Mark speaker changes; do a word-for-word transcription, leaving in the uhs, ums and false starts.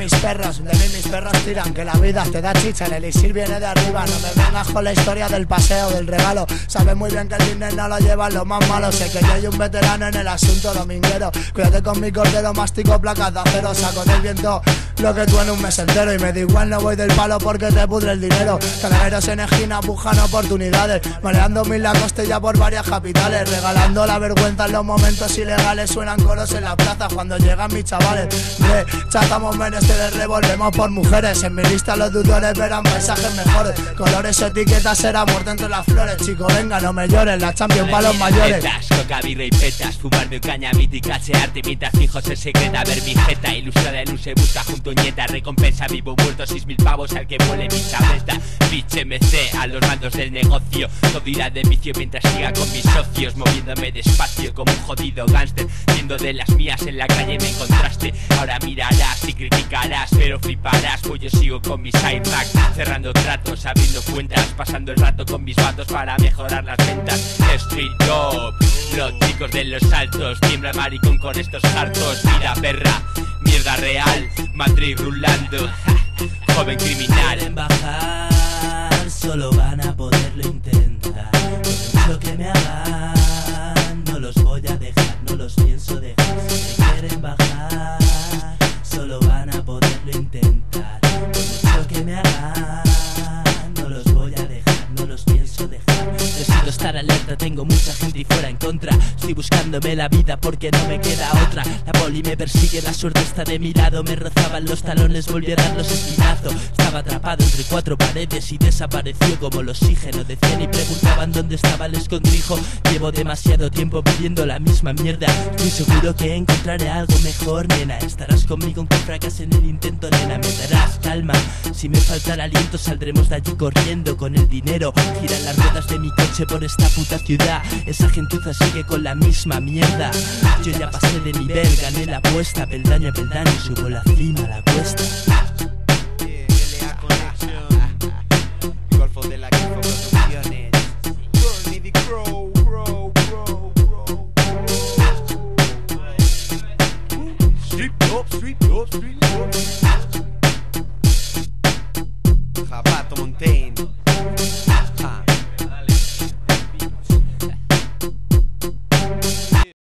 Speaker 1: mis perros, de mí mis perros tiran. Que la vida te da chicha, el elixir viene de arriba. No me vengas con la historia del paseo, del regalo. Sabes muy bien que el dinero no lo llevan los más malos. Sé que yo hay un veterano en el asunto dominguero. Cuídate con mi cordero, mastico placas de acero. Saco del viento lo que tú en un mes entero. Y me da igual, no voy del palo porque te pudre el dinero. Calaveros en esquina buscan oportunidades, mareando mil la costilla por varias capitales, regalando la vergüenza en los momentos ilegales. Suenan coros en la plaza cuando llegan mis chavales. Rechazamos menesteres, revolvemos por mujeres. En mi lista los tutores verán paisajes mejores. Colores o etiquetas será muerte entre las flores. Chico, venga, no me llores, la Champions para los mayores.
Speaker 2: Coca, birra y petas, fumar de un caña mítica, cachearte mientras fijos en secreta. Ver mi jeta, ilustrada en un se busca junto nieta. Recompensa vivo muerto, seis mil pavos al que vuele mi chableta. Bitch M C a los mandos del negocio. Todo irá de vicio mientras siga con mis socios, moviéndome despacio como un jodido gángster. Viendo de las mías en la calle me encontraste. Ahora mirarás y criticarás, pero fliparás, pues yo sigo con mis iMac, cerrando tratos, abriendo cuentas, pasando el rato con mis vatos para mejorar las ventas. Street Job, los chicos de los altos, tiembla maricón con estos hartos. Vida perra, mierda real, Madrid rulando, joven criminal.
Speaker 3: Quieren bajar, solo van a poderlo intentar. Por mucho que me hagan, no los voy a dejar, no los pienso dejar. Si quieren bajar, solo van a poderlo intentar. Por mucho que me hagan, no los voy a dejar, no los pienso dejar. Necesito estar alerta, tengo mucha gente y fuera en contra. Estoy buscándome la vida porque no me queda otra. La poli me persigue, la suerte está de mi lado. Me rozaban los talones, volví a darlos espinazo. Estaba atrapado entre cuatro paredes y desapareció como el oxígeno. Decían y preguntaban dónde estaba el escondrijo. Llevo demasiado tiempo pidiendo la misma mierda. Estoy seguro que encontraré algo mejor, nena. Estarás conmigo aunque fracase en el intento, nena. Me darás calma, si me falta el aliento saldremos de allí corriendo con el dinero. Giran las ruedas de mi coche por esta puta ciudad. Esa gentuza sigue con la misma mierda. Yo ya pasé de nivel, gané la apuesta. Peldaño a peldaño subo la cima, la cuesta.
Speaker 4: Golfo de la Golfo Producciones. Burny the Crow, Crow, Crow, Crow. Street up, street up, street up.